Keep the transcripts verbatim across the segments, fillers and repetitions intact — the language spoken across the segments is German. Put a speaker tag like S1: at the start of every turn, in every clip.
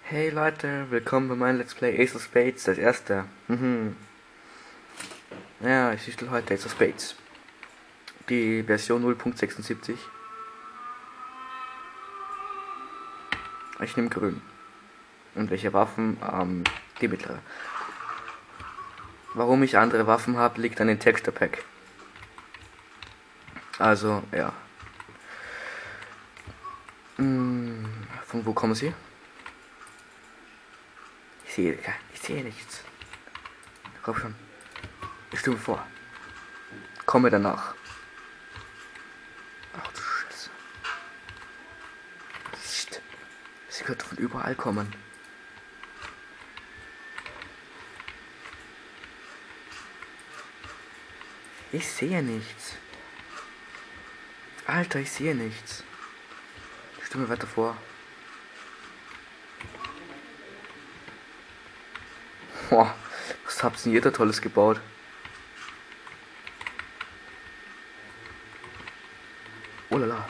S1: Hey Leute, willkommen bei meinem Let's Play Ace of Spades, das erste. Mhm. Ja, ich spiele heute Ace of Spades. Die Version null Punkt sechsundsiebzig. Ich nehme grün. Und welche Waffen? Ähm, die mittlere. Warum ich andere Waffen habe, liegt an den Texture Pack. Also, ja. Hm, von wo kommen sie? Ich sehe, ich sehe nichts. Komm schon. Ich stimme vor. Komme danach. Ach du Scheiße. Psst. Sie könnte von überall kommen. Ich sehe nichts. Alter, ich sehe nichts. Ich stimme weiter vor. Boah, was habt ihr da Tolles gebaut? Oh lala.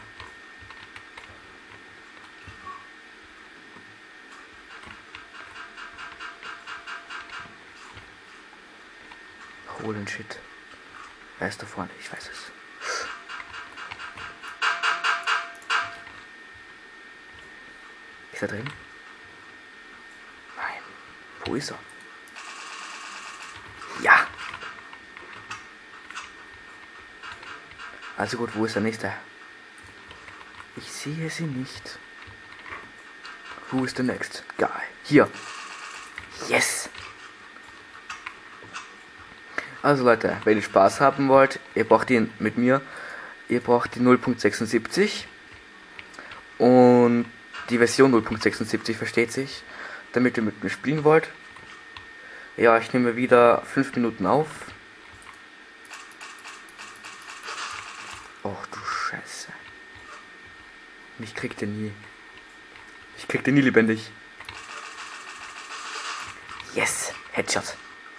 S1: Holy shit. Wer ist da vorne? Ich weiß es. Ist er drin? Nein. Wo ist er? Ja! Also gut, wo ist der nächste? Ich sehe sie nicht. Who is the next guy? Hier. Yes! Also Leute, wenn ihr Spaß haben wollt, ihr braucht ihn mit mir. Ihr braucht die null Punkt sechsundsiebzig. Und die Version null Punkt sechsundsiebzig, versteht sich. Damit ihr mit mir spielen wollt. Ja, ich nehme wieder fünf Minuten auf. Och du Scheiße. Mich kriegt er nie. Ich krieg den nie lebendig. Yes, Headshot.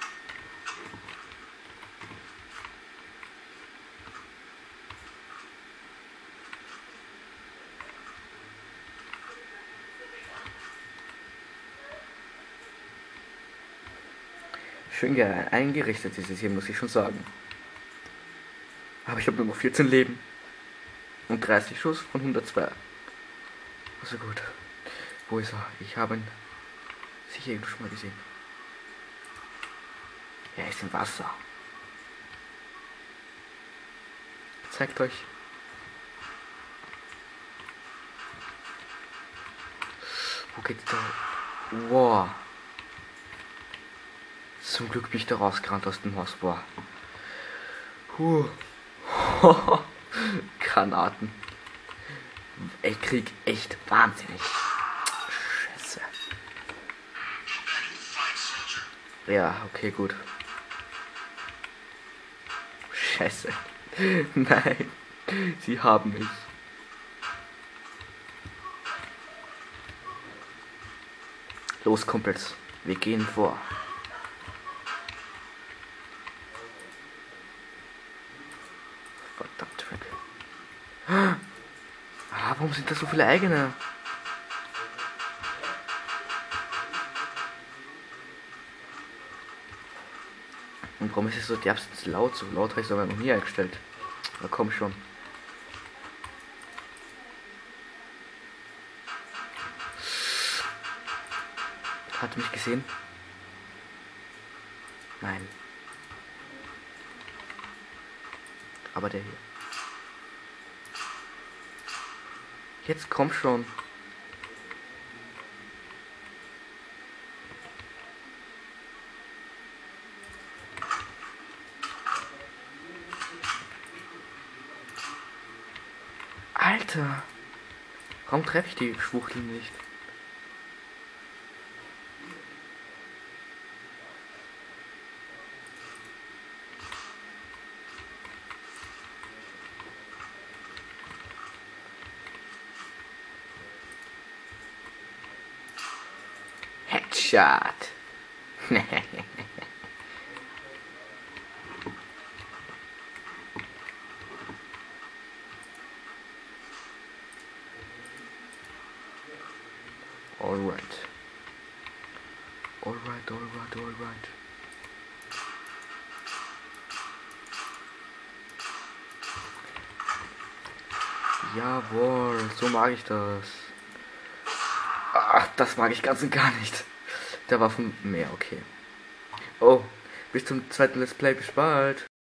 S1: Schön geil eingerichtet ist es hier, muss ich schon sagen. Aber ich habe nur noch vierzehn Leben. Und dreißig Schuss von hundertzwei. Also gut. Wo ist er? Ich habe ihn sicher irgendwo schon mal gesehen. Er ist im Wasser. Zeigt euch. Wo geht's da? Wow. Zum Glück bin ich da rausgerannt aus dem Haus. Boah. Huh. Granaten. Ich krieg echt wahnsinnig. Scheiße. Ja, okay, gut. Scheiße. Nein. Sie haben mich. Los, Kumpels. Wir gehen vor. Verdammt weg. Ah, warum sind da so viele eigene? Und warum ist es so derbstens laut? So laut habe ich es aber noch nie eingestellt. Na komm schon. Hat mich gesehen? Nein. Aber der hier. Jetzt komm schon. Alter. Warum treffe ich die Schwuchtel nicht? Headshot. Alright. Alright, alright, alright. Jawohl, so mag ich das. Ach, das mag ich ganz und gar nicht. Der Waffen mehr, okay. Oh, bis zum zweiten Let's Play, bis bald.